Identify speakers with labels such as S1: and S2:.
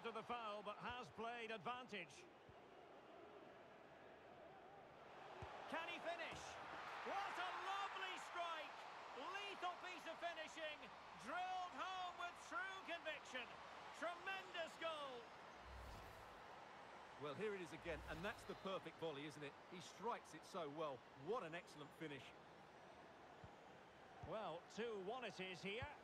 S1: after the foul, but has played advantage. Can he finish? What a lovely strike! Lethal piece of finishing, drilled home with true conviction. Tremendous goal!
S2: Well, here it is again, and that's the perfect volley, isn't it? He strikes it so well. What an excellent finish.
S1: Well, 2-1 it is here.